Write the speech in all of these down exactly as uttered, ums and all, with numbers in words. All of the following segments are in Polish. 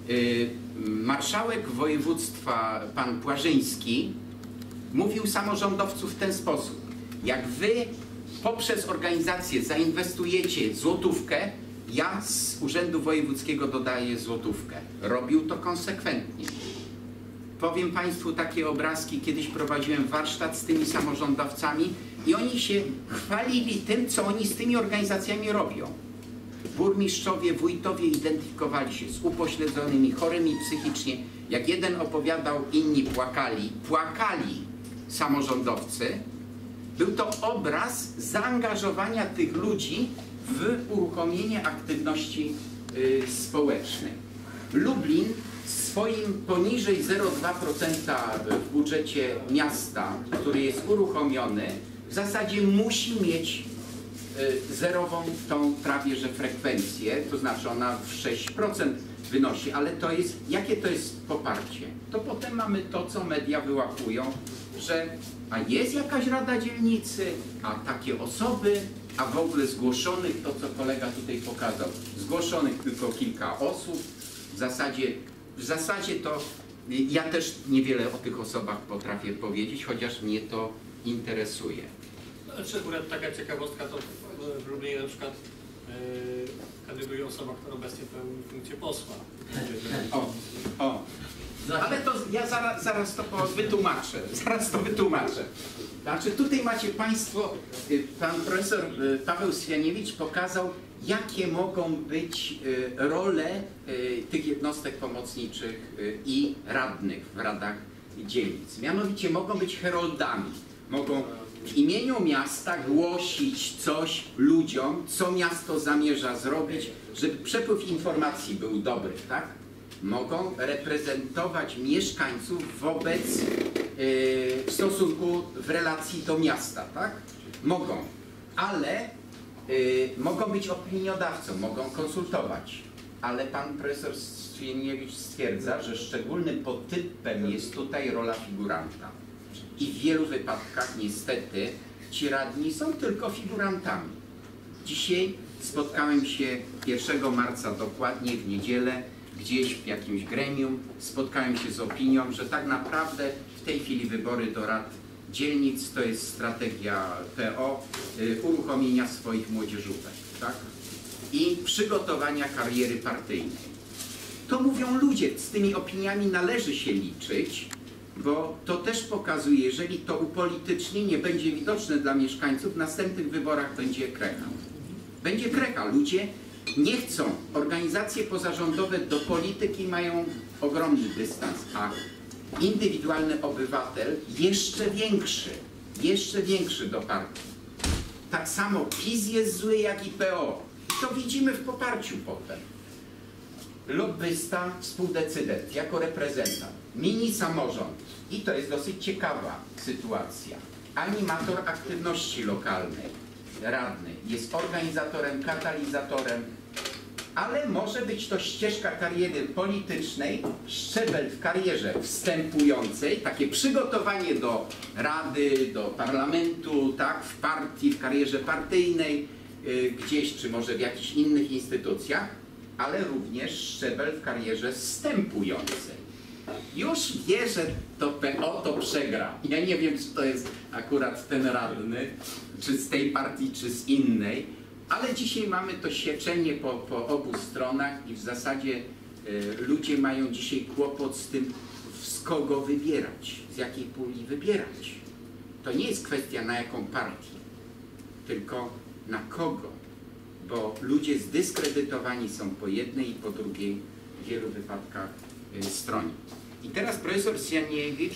Marszałek województwa pan Płażyński mówił samorządowców w ten sposób: jak wy poprzez organizację zainwestujecie złotówkę, ja z Urzędu Wojewódzkiego dodaję złotówkę. Robił to konsekwentnie. Powiem Państwu takie obrazki, kiedyś prowadziłem warsztat z tymi samorządowcami i oni się chwalili tym, co oni z tymi organizacjami robią. Burmistrzowie, wójtowie identyfikowali się z upośledzonymi, chorymi psychicznie. Jak jeden opowiadał, inni płakali. Płakali samorządowcy. Był to obraz zaangażowania tych ludzi w uruchomienie aktywności y, społecznej. Lublin swoim poniżej zero przecinek dwa procent w budżecie miasta, który jest uruchomiony, w zasadzie musi mieć y, zerową tą prawie że frekwencję, to znaczy ona w sześć procent wynosi, ale to jest, jakie to jest poparcie? To potem mamy to, co media wyłapują, że a jest jakaś rada dzielnicy, a takie osoby, a w ogóle zgłoszonych, to co kolega tutaj pokazał, zgłoszonych tylko kilka osób, w zasadzie, w zasadzie to ja też niewiele o tych osobach potrafię powiedzieć, chociaż mnie to interesuje. Znaczy, akurat taka ciekawostka, to w Lublinie na przykład yy, kandyduje osoba, która obecnie pełni funkcję posła. O, o. Ale to ja zaraz, zaraz to wytłumaczę, zaraz to wytłumaczę. Znaczy tutaj macie Państwo, pan profesor Paweł Swianiewicz pokazał, jakie mogą być role tych jednostek pomocniczych i radnych w radach dzielnic. Mianowicie mogą być heroldami, mogą w imieniu miasta głosić coś ludziom, co miasto zamierza zrobić, żeby przepływ informacji był dobry, tak? Mogą reprezentować mieszkańców wobec, yy, w stosunku, w relacji do miasta, tak? Mogą, ale yy, mogą być opiniodawcą, mogą konsultować, ale pan profesor Swieniewicz stwierdza, że szczególnym podtypem jest tutaj rola figuranta. I w wielu wypadkach niestety ci radni są tylko figurantami. Dzisiaj spotkałem się pierwszego marca dokładnie w niedzielę gdzieś w jakimś gremium, spotkałem się z opinią, że tak naprawdę w tej chwili wybory do rad dzielnic to jest strategia P O y, uruchomienia swoich młodzieżówek, tak? I przygotowania kariery partyjnej. To mówią ludzie, z tymi opiniami należy się liczyć, bo to też pokazuje, jeżeli to upolitycznienie będzie widoczne dla mieszkańców, w następnych wyborach będzie krecha. Będzie krecha. Ludzie nie chcą. Organizacje pozarządowe do polityki mają ogromny dystans, a indywidualny obywatel jeszcze większy, jeszcze większy do partii. Tak samo PiS jest zły jak i P O. I to widzimy w poparciu potem. Lobbysta, współdecydent, jako reprezentant, mini samorząd. I to jest dosyć ciekawa sytuacja. Animator aktywności lokalnej, radny, jest organizatorem, katalizatorem, ale może być to ścieżka kariery politycznej, szczebel w karierze wstępującej, takie przygotowanie do rady, do parlamentu, tak, w partii, w karierze partyjnej, yy, gdzieś, czy może w jakichś innych instytucjach, ale również szczebel w karierze wstępującej. Już wie, że to P O to przegra. Ja nie wiem, czy to jest akurat ten radny, czy z tej partii, czy z innej, ale dzisiaj mamy to sieczenie po, po obu stronach i w zasadzie y, ludzie mają dzisiaj kłopot z tym, z kogo wybierać, z jakiej puli wybierać. To nie jest kwestia na jaką partię, tylko na kogo, bo ludzie zdyskredytowani są po jednej i po drugiej w wielu wypadkach y, stronie. I teraz profesor Swianiewicz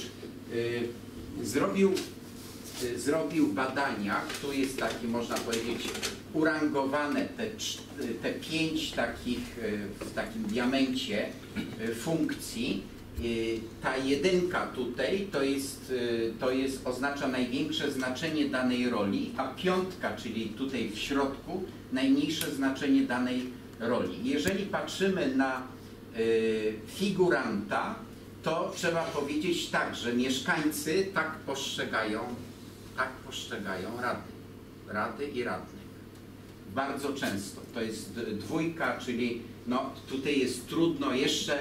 y, zrobił, y, zrobił badania, tu jest taki, można powiedzieć, urangowane te, te pięć takich y, w takim diamencie y, funkcji. Y, ta jedynka tutaj to jest, y, to jest, oznacza największe znaczenie danej roli, a piątka, czyli tutaj w środku, najmniejsze znaczenie danej roli. Jeżeli patrzymy na y, figuranta, to trzeba powiedzieć tak, że mieszkańcy tak postrzegają, tak postrzegają rady, rady i radnych. Bardzo często. To jest dwójka, czyli no tutaj jest trudno jeszcze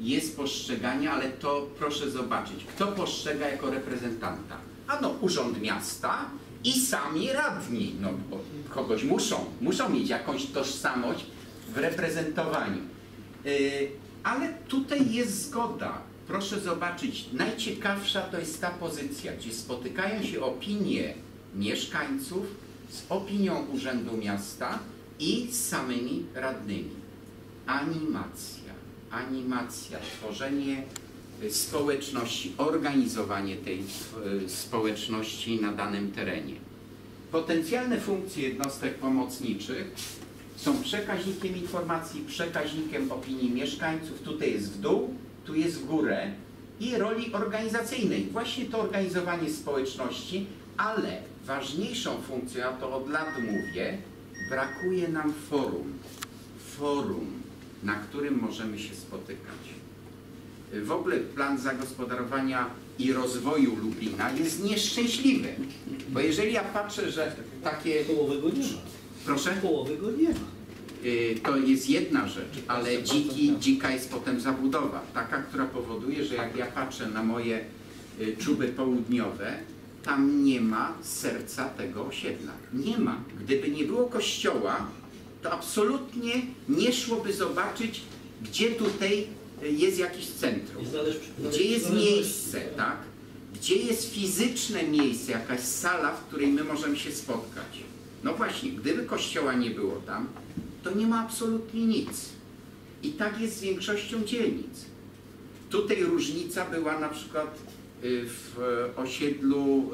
jest postrzeganie, ale to proszę zobaczyć, kto postrzega jako reprezentanta? Ano Urząd Miasta i sami radni, no bo kogoś muszą, muszą mieć jakąś tożsamość w reprezentowaniu. Yy, ale tutaj jest zgoda. Proszę zobaczyć, najciekawsza to jest ta pozycja, gdzie spotykają się opinie mieszkańców z opinią Urzędu Miasta i z samymi radnymi. Animacja, animacja, tworzenie społeczności, organizowanie tej społeczności na danym terenie. Potencjalne funkcje jednostek pomocniczych są przekaźnikiem informacji, przekaźnikiem opinii mieszkańców, tutaj jest w dół, tu jest w górę i roli organizacyjnej. Właśnie to organizowanie społeczności, ale ważniejszą funkcją, ja to od lat mówię, brakuje nam forum. Forum, na którym możemy się spotykać. W ogóle plan zagospodarowania i rozwoju Lublina jest nieszczęśliwy. Bo jeżeli ja patrzę, że takie... Połowy go nie ma. Proszę? Połowy go nie ma. To jest jedna rzecz, ale dziki, dzika jest potem zabudowa. Taka, która powoduje, że jak ja patrzę na moje czuby południowe, tam nie ma serca tego osiedla. Nie ma. Gdyby nie było kościoła, to absolutnie nie szłoby zobaczyć, gdzie tutaj jest jakieś centrum. Gdzie jest miejsce, tak? Gdzie jest fizyczne miejsce, jakaś sala, w której my możemy się spotkać. No właśnie, gdyby kościoła nie było tam, to nie ma absolutnie nic. I tak jest z większością dzielnic. Tutaj różnica była na przykład w osiedlu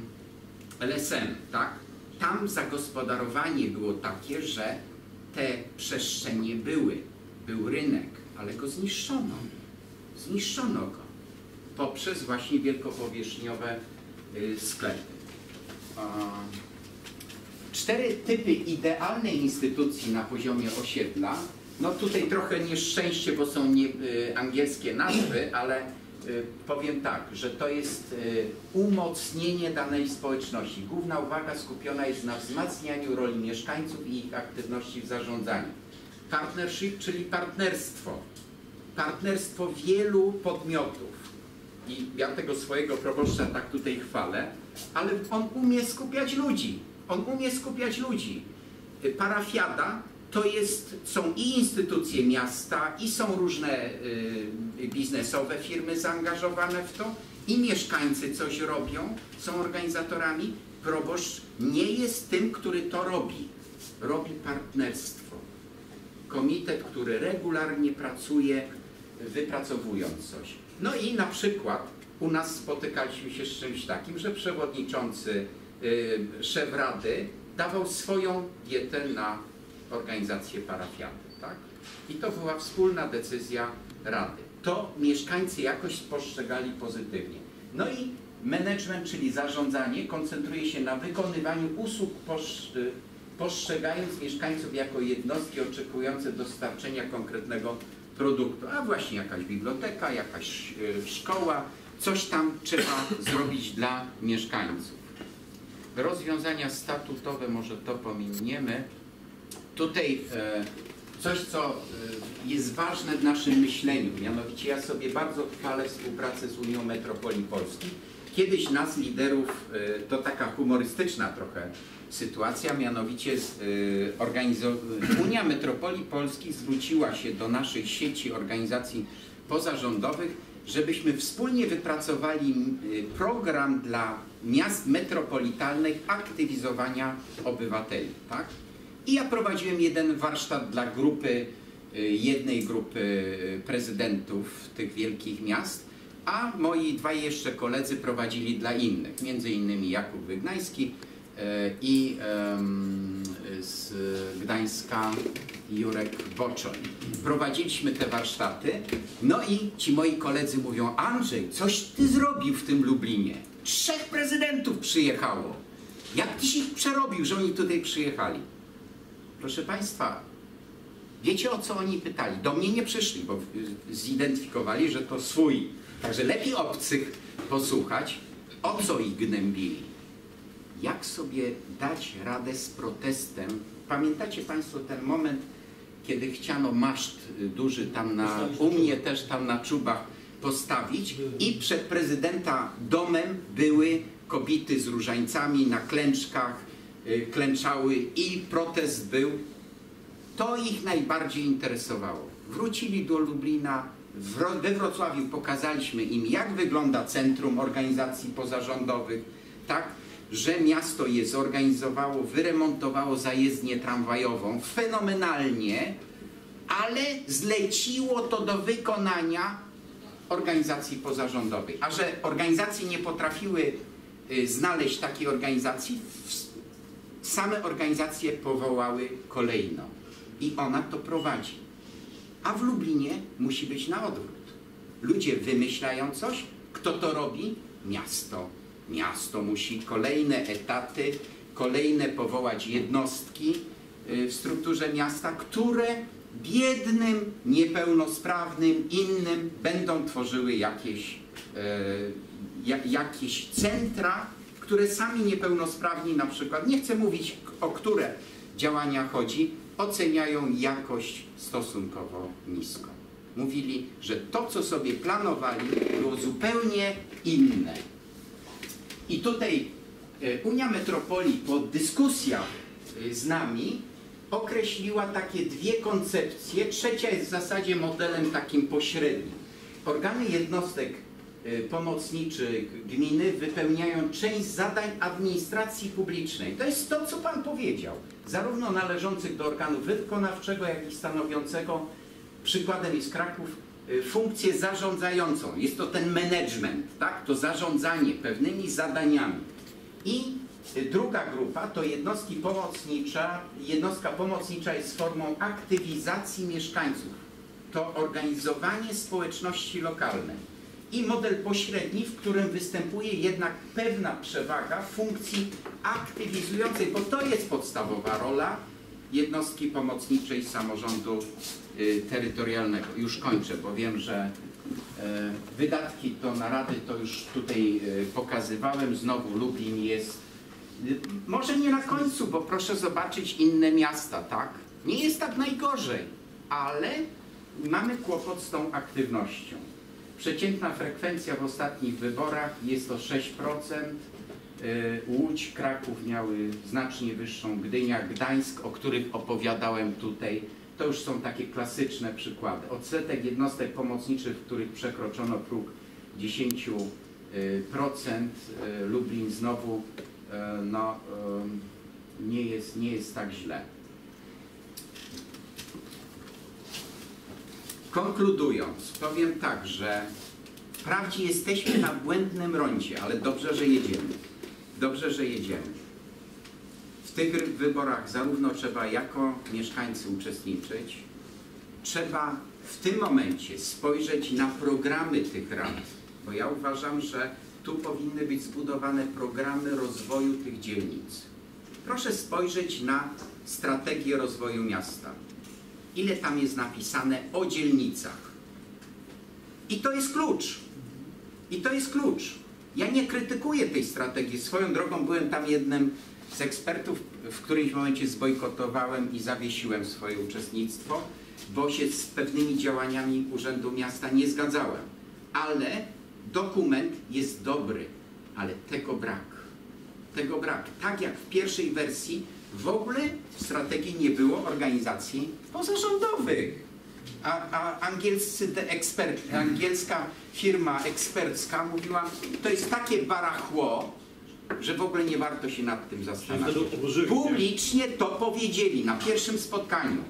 L S M, tak? Tam zagospodarowanie było takie, że te przestrzenie były. Był rynek, ale go zniszczono. Zniszczono go poprzez właśnie wielkopowierzchniowe sklepy. Cztery typy idealnej instytucji na poziomie osiedla. No tutaj trochę nieszczęście, bo są nie, y, angielskie nazwy, ale y, powiem tak, że to jest y, umocnienie danej społeczności. Główna uwaga skupiona jest na wzmacnianiu roli mieszkańców i ich aktywności w zarządzaniu. Partnership, czyli partnerstwo. Partnerstwo wielu podmiotów. I ja tego swojego proboszcza tak tutaj chwalę, ale on umie skupiać ludzi. On umie skupiać ludzi. Parafiada to jest, są i instytucje miasta, i są różne y, biznesowe firmy zaangażowane w to, i mieszkańcy coś robią, są organizatorami. Proboszcz nie jest tym, który to robi. Robi partnerstwo. Komitet, który regularnie pracuje, wypracowując coś. No i na przykład u nas spotykaliśmy się z czymś takim, że przewodniczący szef rady dawał swoją dietę na organizację parafiady, tak? I to była wspólna decyzja rady. To mieszkańcy jakoś postrzegali pozytywnie. No i management, czyli zarządzanie, koncentruje się na wykonywaniu usług, postrzegając mieszkańców jako jednostki oczekujące dostarczenia konkretnego produktu. A właśnie jakaś biblioteka, jakaś szkoła, coś tam trzeba zrobić dla mieszkańców. Rozwiązania statutowe, może to pominiemy. Tutaj e, coś, co e, jest ważne w naszym myśleniu, mianowicie ja sobie bardzo chwalę współpracę z Unią Metropolii Polskich. Kiedyś nas, liderów, e, to taka humorystyczna trochę sytuacja, mianowicie e, Unia Metropolii Polskich zwróciła się do naszej sieci organizacji pozarządowych, żebyśmy wspólnie wypracowali program dla miast metropolitalnych aktywizowania obywateli, tak? I ja prowadziłem jeden warsztat dla grupy, jednej grupy prezydentów tych wielkich miast, a moi dwaj jeszcze koledzy prowadzili dla innych, między innymi Jakub Wygnański i z Gdańska Jurek Boczoń. Prowadziliśmy te warsztaty, no i ci moi koledzy mówią: Andrzej, coś ty zrobił w tym Lublinie. Trzech prezydentów przyjechało. Jak tyś ich przerobił, że oni tutaj przyjechali? Proszę Państwa, wiecie, o co oni pytali? Do mnie nie przyszli, bo zidentyfikowali, że to swój. Także lepiej obcych posłuchać, o co ich gnębili. Jak sobie dać radę z protestem? Pamiętacie Państwo ten moment, kiedy chciano maszt duży tam na, u mnie też tam na Czubach postawić i przed prezydenta domem były kobiety z różańcami na klęczkach, klęczały i protest był. To ich najbardziej interesowało. Wrócili do Lublina, we Wrocławiu pokazaliśmy im, jak wygląda centrum organizacji pozarządowych, tak, że miasto je zorganizowało, wyremontowało zajezdnię tramwajową fenomenalnie, ale zleciło to do wykonania organizacji pozarządowej. A że organizacje nie potrafiły znaleźć takiej organizacji, same organizacje powołały kolejno i ona to prowadzi. A w Lublinie musi być na odwrót. Ludzie wymyślają coś, kto to robi? Miasto. Miasto musi kolejne etaty, kolejne powołać jednostki w strukturze miasta, które biednym, niepełnosprawnym, innym będą tworzyły jakieś, e, jakieś centra, które sami niepełnosprawni na przykład, nie chcę mówić o które działania chodzi, oceniają jakość stosunkowo nisko. Mówili, że to, co sobie planowali, było zupełnie inne. I tutaj Unia Metropolii po dyskusjach z nami określiła takie dwie koncepcje. Trzecia jest w zasadzie modelem takim pośrednim. Organy jednostek pomocniczych gminy wypełniają część zadań administracji publicznej. To jest to, co Pan powiedział. Zarówno należących do organu wykonawczego, jak i stanowiącego, przykładem jest Kraków, funkcję zarządzającą. Jest to ten management, tak? To zarządzanie pewnymi zadaniami. I druga grupa to jednostki pomocnicza. Jednostka pomocnicza jest formą aktywizacji mieszkańców. To organizowanie społeczności lokalnej. I model pośredni, w którym występuje jednak pewna przewaga funkcji aktywizującej, bo to jest podstawowa rola jednostki pomocniczej samorządu y, terytorialnego. Już kończę, bo wiem, że y, wydatki to na rady to już tutaj y, pokazywałem. Znowu Lublin jest, y, może nie na końcu, bo proszę zobaczyć inne miasta, tak? Nie jest tak najgorzej, ale mamy kłopot z tą aktywnością. Przeciętna frekwencja w ostatnich wyborach jest to sześć procent. Łódź, Kraków miały znacznie wyższą, Gdynia, Gdańsk, o których opowiadałem tutaj. To już są takie klasyczne przykłady. Odsetek jednostek pomocniczych, w których przekroczono próg dziesięć procent. Lublin znowu no, nie jest, nie jest tak źle. Konkludując, powiem tak, że wprawdzie jesteśmy na błędnym rondzie, ale dobrze, że jedziemy. Dobrze, że jedziemy. W tych wyborach zarówno trzeba jako mieszkańcy uczestniczyć, trzeba w tym momencie spojrzeć na programy tych rad, bo ja uważam, że tu powinny być zbudowane programy rozwoju tych dzielnic. Proszę spojrzeć na strategię rozwoju miasta. Ile tam jest napisane o dzielnicach. I to jest klucz. I to jest klucz. Ja nie krytykuję tej strategii. Swoją drogą byłem tam jednym z ekspertów, w którymś momencie zbojkotowałem i zawiesiłem swoje uczestnictwo, bo się z pewnymi działaniami Urzędu Miasta nie zgadzałem. Ale dokument jest dobry, ale tego brak. Tego brak. Tak jak w pierwszej wersji w ogóle w strategii nie było organizacji pozarządowych. A, a angielscy ekspert, angielska firma ekspercka mówiła, to jest takie barachło, że w ogóle nie warto się nad tym zastanawiać. Publicznie to powiedzieli na pierwszym spotkaniu.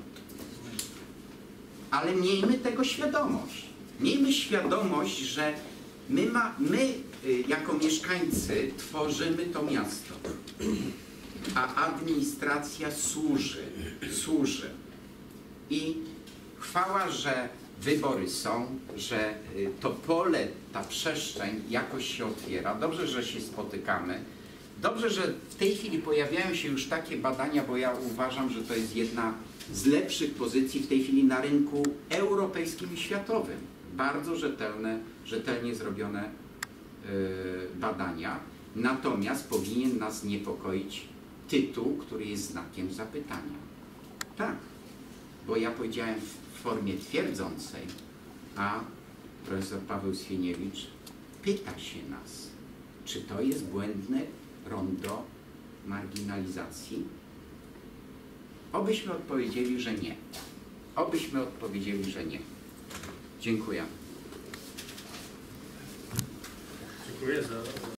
Ale miejmy tego świadomość. Miejmy świadomość, że my, ma, my jako mieszkańcy tworzymy to miasto. A administracja służy, służy. I chwała, że wybory są, że to pole, ta przestrzeń jakoś się otwiera. Dobrze, że się spotykamy. Dobrze, że w tej chwili pojawiają się już takie badania, bo ja uważam, że to jest jedna z lepszych pozycji w tej chwili na rynku europejskim i światowym. Bardzo rzetelne, rzetelnie zrobione yy, badania. Natomiast powinien nas niepokoić tytuł, który jest znakiem zapytania. Tak. bo ja powiedziałem w formie twierdzącej, a profesor Paweł Swieniewicz pyta się nas, czy to jest błędne rondo marginalizacji? Obyśmy odpowiedzieli, że nie. Obyśmy odpowiedzieli, że nie. Dziękuję. Dziękuję za